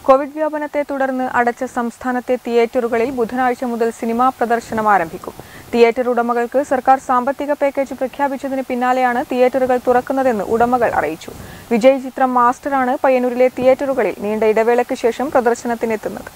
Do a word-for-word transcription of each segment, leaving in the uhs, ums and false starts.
Covid വ്യാപനത്തെ തുടർന്ന് അടച്ച സംസ്ഥാനത്തെ തിയേറ്ററുകളിൽ ബുധനാഴ്ച മുതൽ സിനിമാ പ്രദർശനം ആരംഭിക്കും. തിയേറ്റർ ഉടമകൾക്ക് സർക്കാർ സാമ്പത്തിക പാക്കേജ് പ്രഖ്യാപിച്ചതിന് പിന്നാലെയാണ് തിയേറ്ററുകൾ തുറക്കുന്നതെന്ന് ഉടമകൾ അറിയിച്ചു. വിജയ് ചിത്രം മാസ്റ്ററാണ് പയ്യന്നൂരിലെ തിയേറ്ററുകളിൽ നീണ്ട ഇടവേളയ്ക്ക് ശേഷം പ്രദർശനത്തിനെത്തുന്നത്.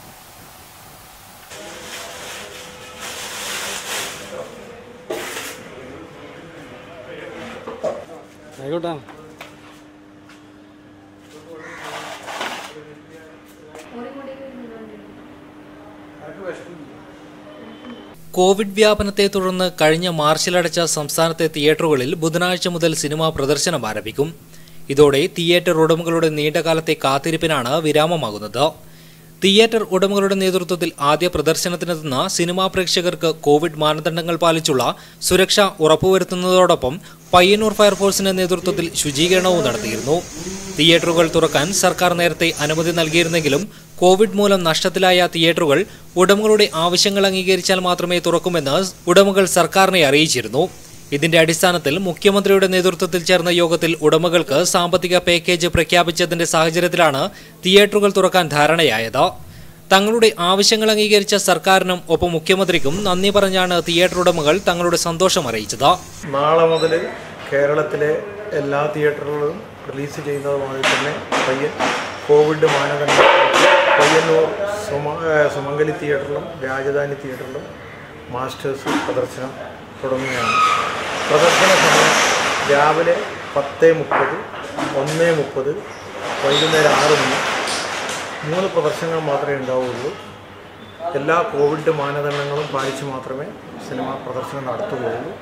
കോവിഡ് വ്യാപനത്തെ തുടർന്ന് കഴിഞ്ഞ മാർച്ചിലടച്ച സംസ്ഥാനത്തെ തിയേറ്ററുകളിൽ ബുധനാഴ്ച മുതൽ സിനിമാ പ്രദർശനം ആരംഭിക്കും. ഇതോടെ തിയേറ്റർ ഉടമകളുടെ നീണ്ടകാലത്തെ കാത്തിരിപ്പിനാണ് വിരാമമാകുന്നത്. തിയേറ്റർ ഉടമകളുടെ നേതൃത്വത്തിൽ ആദ്യ പ്രദർശനത്തിനെത്തുന്ന സിനിമാ പ്രേക്ഷകർക്ക് കോവിഡ് മാനദണ്ഡങ്ങൾ പാലിച്ചുള്ള സുരക്ഷ ഉറപ്പുവരുത്തുന്നതോടൊപ്പം പയ്യന്നൂർ ഫയർഫോഴ്സിന്റെ നേതൃത്വത്തിൽ ശുചീകരണവും നടത്തിയിരുന്നു. തിയേറ്ററുകൾ തുറക്കാൻ സർക്കാർ നേരത്തെ അനുമതി നൽകിയിരുന്നെങ്കിലും കോവിഡ് മൂലം നഷ്ടത്തിലായ തിയേറ്ററുകൾ ഉടമകളുടെ ആവശ്യങ്ങൾ അംഗീകരിച്ചാൽ മാത്രമേ തുറക്കുമെന്ന് ഉടമകൾ സർക്കാരിനെ അറിയിച്ചിരുന്നു. ഇതിന്റെ അടിസ്ഥാനത്തിൽ മുഖ്യമന്ത്രിയുടെ നേതൃത്വത്തിൽ ചേർന്ന യോഗത്തിൽ ഉടമകൾക്ക് സാമ്പത്തിക പാക്കേജ് പ്രഖ്യാപിച്ചതിന്റെ സാഹചര്യത്തിലാണ് തിയേറ്ററുകൾ തുറക്കാൻ ധാരണയായത്. തങ്ങളുടെ ആവശ്യങ്ങൾ അംഗീകരിച്ച സർക്കാരിനും ഒപ്പം മുഖ്യമന്ത്രിക്കും നന്ദി പറഞ്ഞാണ് തിയേറ്റർ ഉടമകൾ തങ്ങളുടെ സന്തോഷം അറിയിച്ചത്. നാളെ മുതൽ കേരളത്തിലെ എല്ലാ തിയേറ്ററുകളും റിലീസ് ചെയ്യുന്നതുമായി തന്നെ പയ്യൻ കോവിഡ് മാനദണ്ഡം പയ്യന്നൂർ സുമംഗലി തിയേറ്ററിലും രാജധാനി തിയേറ്ററിലും മാസ്റ്റേഴ്സ് പ്രദർശനം തുടങ്ങുകയാണ്. പ്രദർശന സമയം രാവിലെ പത്ത് മുപ്പത്, ഒന്ന് മുപ്പത്, വൈകുന്നേരം ആറ് മണി മൂന്ന് പ്രദർശനങ്ങൾ മാത്രമേ ഉണ്ടാവുകയുള്ളൂ. എല്ലാ കോവിഡ് മാനദണ്ഡങ്ങളും പാലിച്ച് മാത്രമേ സിനിമാ പ്രദർശനം നടത്തുകയുള്ളൂ.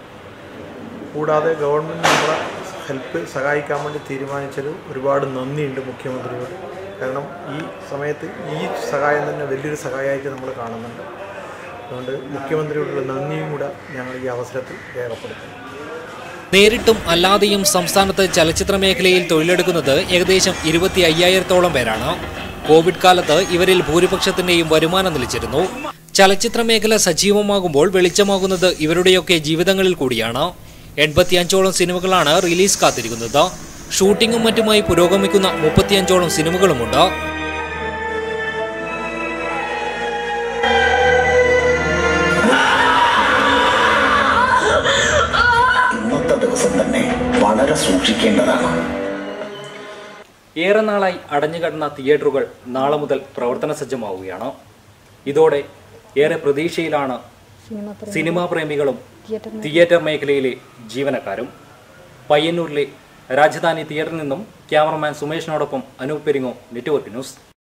കൂടാതെ ഗവൺമെൻറ് നമ്മളെ ഹെൽപ്പ് സഹായിക്കാൻ വേണ്ടി തീരുമാനിച്ചത് ഒരുപാട് നന്ദിയുണ്ട് മുഖ്യമന്ത്രിയോട്. കാരണം ഈ സമയത്ത് ഈ സഹായം തന്നെ വലിയൊരു സഹായമായിട്ട് നമ്മൾ കാണുന്നുണ്ട്. അതുകൊണ്ട് മുഖ്യമന്ത്രിയോടുള്ള നന്ദിയും കൂടെ ഞങ്ങൾ ഈ അവസരത്തിൽ രേഖപ്പെടുത്തുന്നു. നേരിട്ടും അല്ലാതെയും സംസ്ഥാനത്ത് ചലച്ചിത്ര മേഖലയിൽ തൊഴിലെടുക്കുന്നത് ഏകദേശം ഇരുപത്തി അയ്യായിരത്തോളം പേരാണ്. കോവിഡ് കാലത്ത് ഇവരിൽ ഭൂരിപക്ഷത്തിന്റെയും വരുമാനം നിലച്ചിരുന്നു. ചലച്ചിത്ര മേഖല സജീവമാകുമ്പോൾ വെളിച്ചമാകുന്നത് ഇവരുടെയൊക്കെ ജീവിതങ്ങളിൽ കൂടിയാണ്. എൺപത്തിയഞ്ചോളം സിനിമകളാണ് റിലീസ് കാത്തിരിക്കുന്നത്. ഷൂട്ടിങ്ങും മറ്റുമായി പുരോഗമിക്കുന്ന മുപ്പത്തിയഞ്ചോളം സിനിമകളുമുണ്ട്. ഇന്നത്തെ ദിവസം തന്നെ വളരെ സൂക്ഷിക്കേണ്ടതാണ്. ഏറെ നാളായി അടഞ്ഞുകിടന്ന തിയേറ്ററുകൾ നാളെ മുതൽ പ്രവർത്തന സജ്ജമാവുകയാണ്. ഇതോടെ ഏറെ പ്രതീക്ഷയിലാണ് സിനിമാ പ്രേമികളും തിയേറ്റർ മേഖലയിലെ ജീവനക്കാരും. പയ്യന്നൂരിലെ രാജധാനി തിയേറ്ററിൽ നിന്നും ക്യാമറമാൻ സുമേഷിനോടൊപ്പം അനൂപ് പെരിങ്ങോ, നെറ്റ്വർക്ക് ന്യൂസ്.